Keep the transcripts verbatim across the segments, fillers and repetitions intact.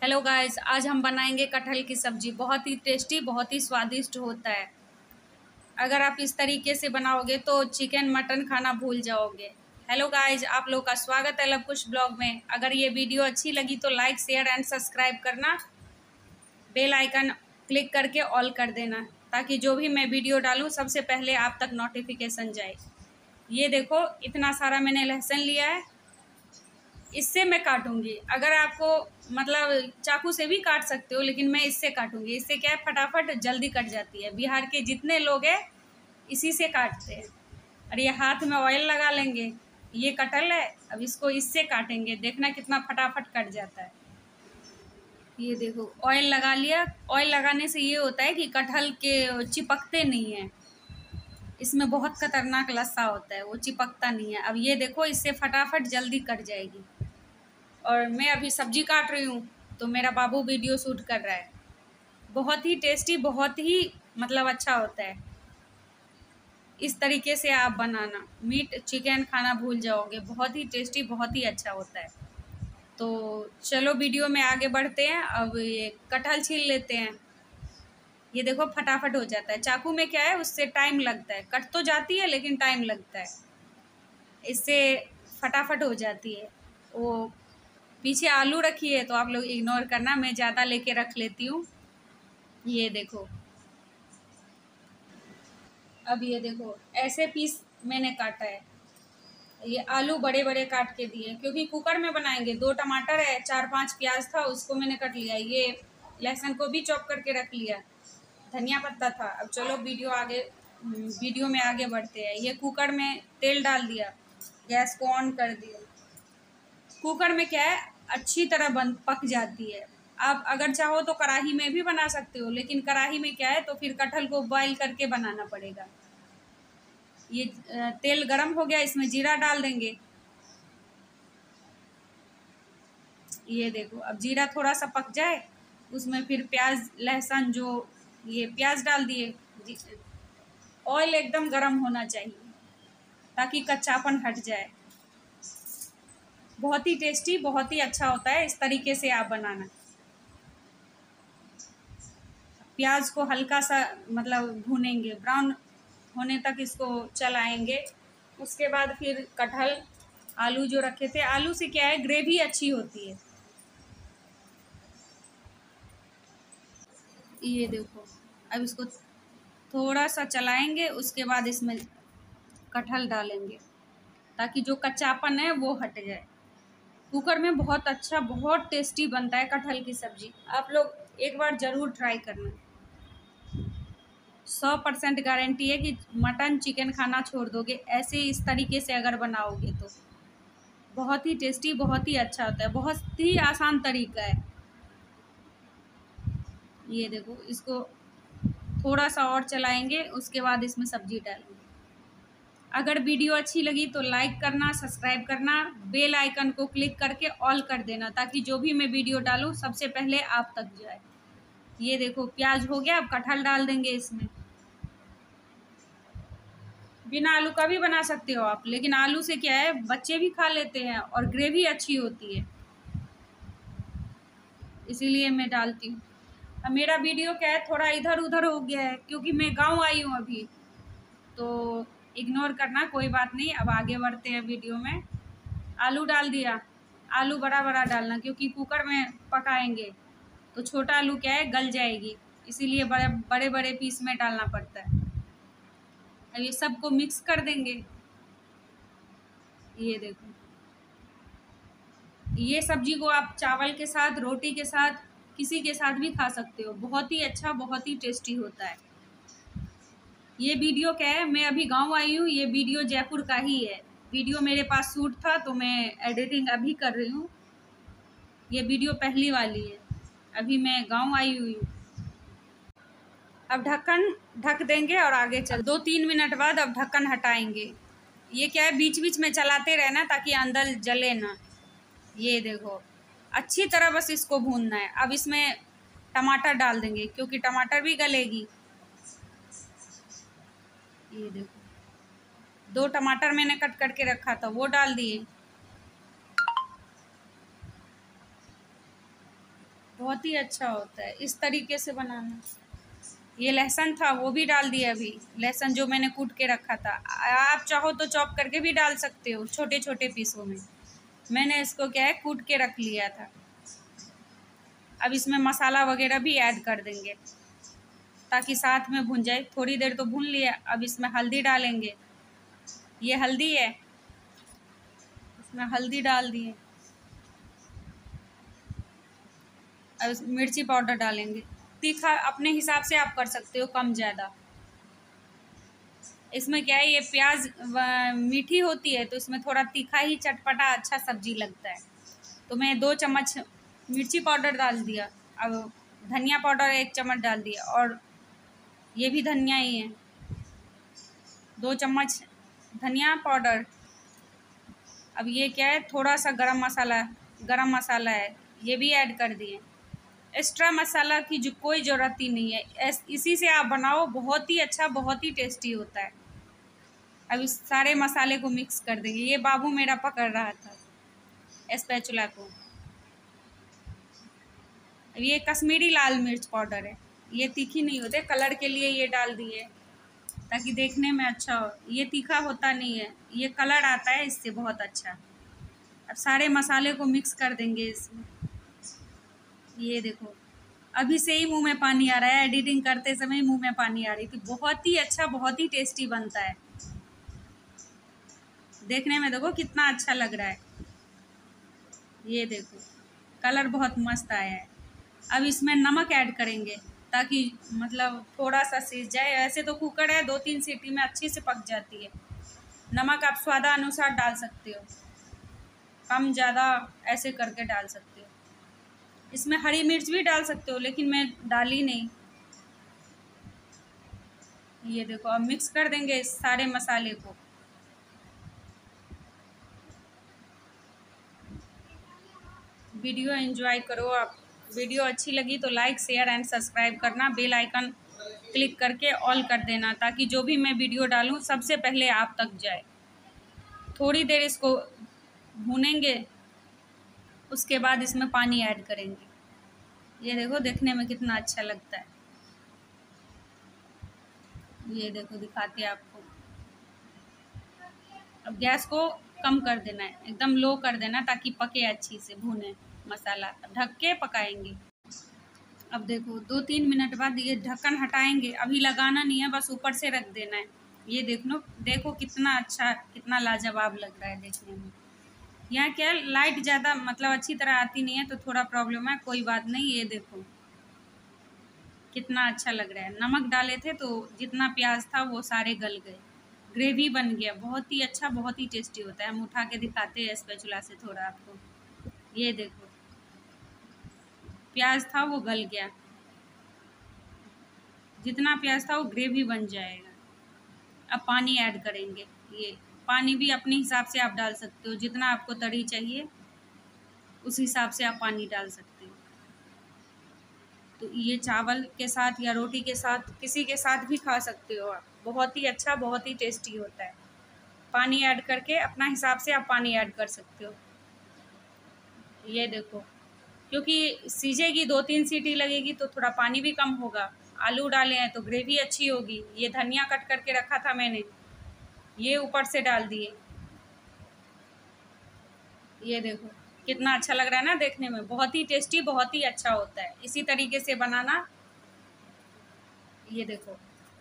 Hello guys, आज हम बनाएंगे कटहल की सब्जी। बहुत ही टेस्टी, बहुत ही स्वादिष्ट होता है। अगर आप इस तरीके से बनाओगे तो चिकन मटन खाना भूल जाओगे। हेलो गाइस, आप लोग का स्वागत है लवकुश ब्लॉग में। अगर ये वीडियो अच्छी लगी तो लाइक शेयर एंड सब्सक्राइब करना, बेल आइकन क्लिक करके ऑल कर देना, ताकि जो भी मैं वीडियो डालूँ सबसे पहले आप तक नोटिफिकेशन जाए। ये देखो, इतना सारा मैंने लहसुन लिया है, इससे मैं काटूंगी। अगर आपको मतलब चाकू से भी काट सकते हो, लेकिन मैं इससे काटूंगी। इससे क्या है, फटाफट जल्दी कट जाती है। बिहार के जितने लोग हैं इसी से काटते हैं। और ये हाथ में ऑयल लगा लेंगे। ये कटहल है, अब इसको इससे काटेंगे, देखना कितना फटाफट कट जाता है। ये देखो, ऑयल लगा लिया। ऑयल लगाने से ये होता है कि कटहल के चिपकते नहीं हैं। इसमें बहुत खतरनाक लस्सा होता है, वो चिपकता नहीं है। अब ये देखो, इससे फटाफट जल्दी कट जाएगी। और मैं अभी सब्जी काट रही हूँ तो मेरा बाबू वीडियो शूट कर रहा है। बहुत ही टेस्टी, बहुत ही मतलब अच्छा होता है। इस तरीके से आप बनाना, मीट चिकन खाना भूल जाओगे। बहुत ही टेस्टी, बहुत ही अच्छा होता है। तो चलो वीडियो में आगे बढ़ते हैं। अब ये कटहल छील लेते हैं। ये देखो, फटाफट हो जाता है। चाकू में क्या है, उससे टाइम लगता है। कट तो जाती है लेकिन टाइम लगता है। इससे फटाफट हो जाती है। वो पीछे आलू रखी है तो आप लोग इग्नोर करना, मैं ज़्यादा लेके रख लेती हूँ। ये देखो, अब ये देखो, ऐसे पीस मैंने काटा है। ये आलू बड़े बड़े काट के दिए, क्योंकि कुकर में बनाएंगे। दो टमाटर है, चार पांच प्याज था, उसको मैंने कट लिया। ये लहसुन को भी चॉप करके रख लिया। धनिया पत्ता था। अब चलो वीडियो आगे वीडियो में आगे बढ़ते हैं। ये कुकर में तेल डाल दिया, गैस को ऑन कर दिया। कुकर में क्या है, अच्छी तरह बन पक जाती है। आप अगर चाहो तो कढ़ाई में भी बना सकते हो, लेकिन कढ़ाई में क्या है तो फिर कटहल को बॉईल करके बनाना पड़ेगा। ये तेल गरम हो गया, इसमें जीरा डाल देंगे। ये देखो, अब जीरा थोड़ा सा पक जाए, उसमें फिर प्याज लहसुन, जो ये प्याज डाल दिए। ऑयल एकदम गरम होना चाहिए ताकि कच्चापन हट जाए। बहुत ही टेस्टी, बहुत ही अच्छा होता है। इस तरीके से आप बनाना। प्याज को हल्का सा मतलब भूनेंगे, ब्राउन होने तक इसको चलाएंगे। उसके बाद फिर कटहल, आलू जो रखे थे, आलू से क्या है, ग्रेवी अच्छी होती है। ये देखो, अब इसको थोड़ा सा चलाएंगे, उसके बाद इसमें कटहल डालेंगे ताकि जो कच्चापन है वो हट जाए। कुकर में बहुत अच्छा, बहुत टेस्टी बनता है कटहल की सब्जी। आप लोग एक बार ज़रूर ट्राई करना। सौ परसेंट गारंटी है कि मटन चिकन खाना छोड़ दोगे ऐसे, इस तरीके से अगर बनाओगे तो। बहुत ही टेस्टी, बहुत ही अच्छा होता है। बहुत ही आसान तरीका है। ये देखो, इसको थोड़ा सा और चलाएंगे, उसके बाद इसमें सब्जी डालेंगे। अगर वीडियो अच्छी लगी तो लाइक करना, सब्सक्राइब करना, बेल आइकन को क्लिक करके ऑल कर देना, ताकि जो भी मैं वीडियो डालूँ सबसे पहले आप तक जाए। ये देखो, प्याज हो गया। अब कटहल डाल देंगे इसमें। बिना आलू का भी बना सकते हो आप, लेकिन आलू से क्या है, बच्चे भी खा लेते हैं और ग्रेवी अच्छी होती है, इसीलिए मैं डालती हूँ। अब मेरा वीडियो क्या है, थोड़ा इधर उधर हो गया है, क्योंकि मैं गांव आई हूँ अभी, तो इग्नोर करना, कोई बात नहीं। अब आगे बढ़ते हैं वीडियो में। आलू डाल दिया। आलू बड़ा बड़ा डालना, क्योंकि कुकर में पकाएंगे तो छोटा आलू क्या है, गल जाएगी, इसीलिए बड़े बड़े बड़े पीस में डालना पड़ता है। अब ये सबको मिक्स कर देंगे। ये देखो, ये सब्जी को आप चावल के साथ, रोटी के साथ, किसी के साथ भी खा सकते हो। बहुत ही अच्छा, बहुत ही टेस्टी होता है। ये वीडियो क्या है, मैं अभी गांव आई हूँ। ये वीडियो जयपुर का ही है। वीडियो मेरे पास शूट था तो मैं एडिटिंग अभी कर रही हूँ। ये वीडियो पहली वाली है, अभी मैं गांव आई हुई हूँ। अब ढक्कन ढक देंगे और आगे चल। दो तीन मिनट बाद अब ढक्कन हटाएंगे। ये क्या है, बीच बीच में चलाते रहना ताकि अंदर जले ना। ये देखो, अच्छी तरह बस इसको भूनना है। अब इसमें टमाटर डाल देंगे, क्योंकि टमाटर भी गलेगी। ये देखो, दो टमाटर मैंने कट करके रखा था, वो डाल दिए। बहुत ही अच्छा होता है इस तरीके से बनाना। ये लहसुन था वो भी डाल दिया अभी, लहसुन जो मैंने कूट के रखा था। आप चाहो तो चॉप करके भी डाल सकते हो छोटे छोटे पीसों में। मैंने इसको क्या है कूट के रख लिया था। अब इसमें मसाला वगैरह भी ऐड कर देंगे ताकि साथ में भुन जाए। थोड़ी देर तो भून लिया। अब इसमें हल्दी डालेंगे। ये हल्दी है, इसमें हल्दी डाल दिए। अब इस मिर्ची पाउडर डालेंगे। तीखा अपने हिसाब से आप कर सकते हो, कम ज़्यादा। इसमें क्या है, ये प्याज मीठी होती है तो इसमें थोड़ा तीखा ही चटपटा अच्छा सब्जी लगता है। तो मैं दो चम्मच मिर्ची पाउडर डाल दिया। अब धनिया पाउडर एक चम्मच डाल दिया, और ये भी धनिया ही है, दो चम्मच धनिया पाउडर। अब ये क्या है, थोड़ा सा गरम मसाला, गरम मसाला है, ये भी ऐड कर दिए। एक्स्ट्रा मसाला की जो कोई ज़रूरत ही नहीं है, इसी से आप बनाओ, बहुत ही अच्छा बहुत ही टेस्टी होता है। अब इस सारे मसाले को मिक्स कर देंगे। ये बाबू मेरा पकड़ रहा था स्पैचुला को। अब ये कश्मीरी लाल मिर्च पाउडर है, ये तीखी नहीं होते, कलर के लिए ये डाल दिए ताकि देखने में अच्छा हो। ये तीखा होता नहीं है, ये कलर आता है इससे बहुत अच्छा। अब सारे मसाले को मिक्स कर देंगे इसमें। ये देखो अभी से ही मुंह में पानी आ रहा है, एडिटिंग करते समय मुंह में पानी आ रही थी। बहुत ही अच्छा बहुत ही टेस्टी बनता है। देखने में देखो कितना अच्छा लग रहा है। ये देखो कलर बहुत मस्त आया है। अब इसमें नमक ऐड करेंगे ताकि मतलब थोड़ा सा सीज जाए। ऐसे तो कुकर है, दो तीन सीटी में अच्छी से पक जाती है। नमक आप स्वादानुसार डाल सकते हो, कम ज़्यादा ऐसे करके डाल सकते हो। इसमें हरी मिर्च भी डाल सकते हो, लेकिन मैं डाली नहीं। ये देखो अब मिक्स कर देंगे इस सारे मसाले को। वीडियो एंजॉय करो आप। वीडियो अच्छी लगी तो लाइक शेयर एंड सब्सक्राइब करना। बेल आइकन क्लिक करके ऑल कर देना ताकि जो भी मैं वीडियो डालूं सबसे पहले आप तक जाए। थोड़ी देर इसको भूनेंगे, उसके बाद इसमें पानी ऐड करेंगे। ये देखो देखने में कितना अच्छा लगता है। ये देखो दिखाते हैं आपको। अब गैस को कम कर देना है, एकदम लो कर देना ताकि पके अच्छी से, भुने मसाला। ढक के पकाएंगे। अब देखो दो तीन मिनट बाद ये ढक्कन हटाएंगे। अभी लगाना नहीं है, बस ऊपर से रख देना है। ये देख लो, देखो कितना अच्छा कितना लाजवाब लग रहा है देखने में। यहाँ क्या है, लाइट ज़्यादा मतलब अच्छी तरह आती नहीं है तो थोड़ा प्रॉब्लम है, कोई बात नहीं। ये देखो कितना अच्छा लग रहा है। नमक डाले थे तो जितना प्याज था वो सारे गल गए, ग्रेवी बन गया। बहुत ही अच्छा बहुत ही टेस्टी होता है। हम उठा के दिखाते हैं स्पैचुला से थोड़ा आपको। ये देखो प्याज था वो गल गया, जितना प्याज था वो ग्रेवी बन जाएगा। अब पानी ऐड करेंगे। ये पानी भी अपने हिसाब से आप डाल सकते हो, जितना आपको तरी चाहिए उस हिसाब से आप पानी डाल सकते हो। तो ये चावल के साथ या रोटी के साथ किसी के साथ भी खा सकते हो आप। बहुत ही अच्छा बहुत ही टेस्टी होता है। पानी ऐड करके अपना हिसाब से आप पानी ऐड कर सकते हो। ये देखो क्योंकि सीजेगी, दो तीन सीटी लगेगी तो थोड़ा पानी भी कम होगा। आलू डाले हैं तो ग्रेवी अच्छी होगी। ये धनिया कट करके रखा था मैंने, ये ऊपर से डाल दिए। ये देखो कितना अच्छा लग रहा है ना देखने में। बहुत ही टेस्टी बहुत ही अच्छा होता है। इसी तरीके से बनाना। ये देखो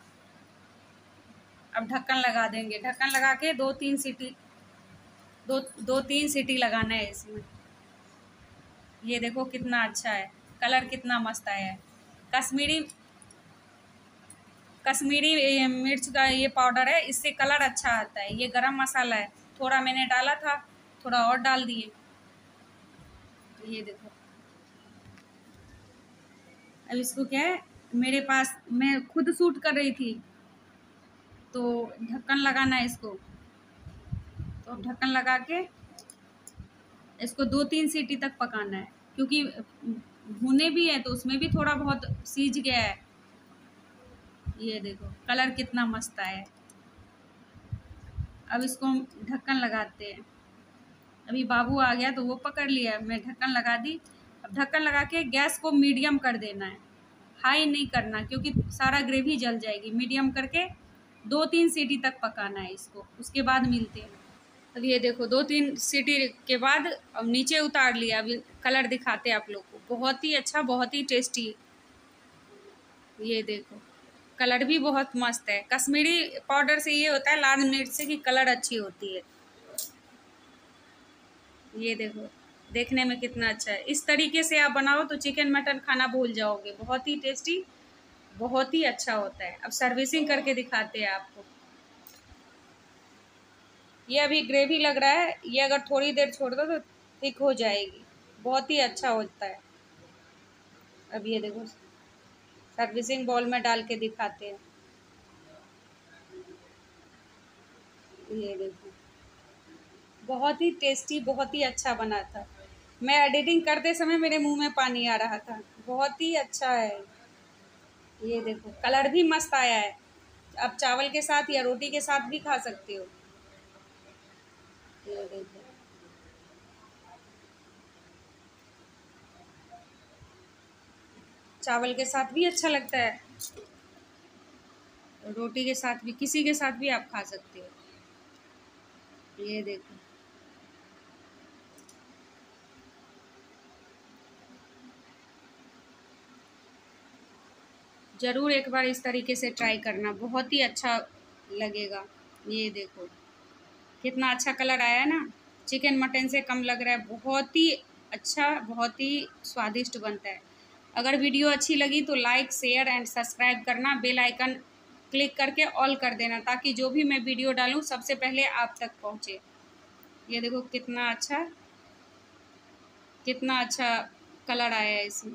अब ढक्कन लगा देंगे। ढक्कन लगा के दो तीन सीटी दो दो तीन सीटी लगाना है इसमें। ये देखो कितना अच्छा है, कलर कितना मस्त आया है। कश्मीरी कश्मीरी मिर्च का ये पाउडर है, इससे कलर अच्छा आता है। ये गरम मसाला है, थोड़ा मैंने डाला था, थोड़ा और डाल दिए। ये देखो अब इसको क्या है, मेरे पास मैं खुद शूट कर रही थी तो ढक्कन लगाना है इसको। तो ढक्कन लगा के इसको दो तीन सीटी तक पकाना है, क्योंकि भुने भी है तो उसमें भी थोड़ा बहुत सीज गया है। ये देखो कलर कितना मस्त आया है। अब इसको हम ढक्कन लगाते हैं। अभी बाबू आ गया तो वो पकड़ लिया, मैं ढक्कन लगा दी। अब अब ढक्कन लगा के गैस को मीडियम कर देना है, हाई नहीं करना क्योंकि सारा ग्रेवी जल जाएगी। मीडियम करके दो तीन सीटी तक पकाना है इसको, उसके बाद मिलते हैं। अब ये देखो दो तीन सीटी के बाद अब नीचे उतार लिया। अभी कलर दिखाते हैं आप लोग को, बहुत ही अच्छा, बहुत ही टेस्टी। ये देखो कलर भी बहुत मस्त है। कश्मीरी पाउडर से ये होता है, लाल मिर्च से, कि कलर अच्छी होती है। ये देखो देखने में कितना अच्छा है। इस तरीके से आप बनाओ तो चिकन मटन खाना भूल जाओगे, बहुत ही टेस्टी, बहुत ही अच्छा होता है। अब सर्विसिंग करके दिखाते हैं आपको। ये अभी ग्रेवी लग रहा है, ये अगर थोड़ी देर छोड़ दो तो थिक हो जाएगी, बहुत ही अच्छा होता है। अब ये देखो सर्विसिंग बाउल में डाल के दिखाते हैं। ये देखो बहुत ही टेस्टी, बहुत ही अच्छा बना था। मैं एडिटिंग करते समय मेरे मुंह में पानी आ रहा था, बहुत ही अच्छा है। ये देखो कलर भी मस्त आया है। आप चावल के साथ या रोटी के साथ भी खा सकते हो। ये देखो चावल के साथ भी अच्छा लगता है, रोटी के साथ भी, किसी के साथ भी आप खा सकते हो। ये देखो ज़रूर एक बार इस तरीके से ट्राई करना, बहुत ही अच्छा लगेगा। ये देखो कितना अच्छा कलर आया है ना, चिकन मटन से कम लग रहा है, बहुत ही अच्छा, बहुत ही स्वादिष्ट बनता है। अगर वीडियो अच्छी लगी तो लाइक, शेयर एंड सब्सक्राइब करना, बेल आइकन क्लिक करके ऑल कर देना, ताकि जो भी मैं वीडियो डालूँ सबसे पहले आप तक पहुँचे। ये देखो कितना अच्छा, कितना अच्छा कलर आया है इसमें।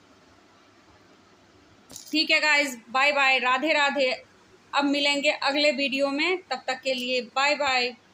ठीक है guys, bye bye, Radhe Radhe. अब मिलेंगे अगले वीडियो में, तब तक के लिए बाय बाय।